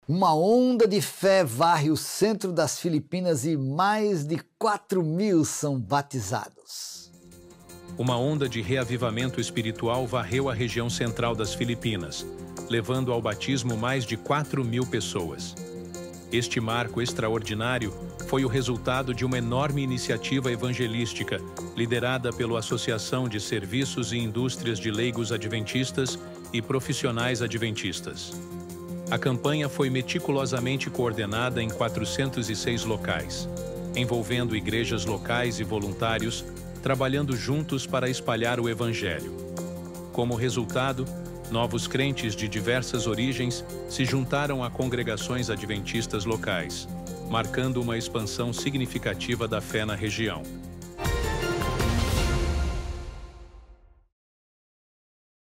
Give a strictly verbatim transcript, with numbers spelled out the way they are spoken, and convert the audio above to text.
Uma onda de fé varre o centro das Filipinas e mais de quatro mil são batizados. Uma onda de reavivamento espiritual varreu a região central das Filipinas, levando ao batismo mais de quatro mil pessoas. Este marco extraordinário foi o resultado de uma enorme iniciativa evangelística liderada pela Associação de Serviços e Indústrias de Leigos Adventistas e Profissionais Adventistas. A campanha foi meticulosamente coordenada em quatrocentos e seis locais, envolvendo igrejas locais e voluntários, trabalhando juntos para espalhar o Evangelho. Como resultado, novos crentes de diversas origens se juntaram a congregações adventistas locais, marcando uma expansão significativa da fé na região.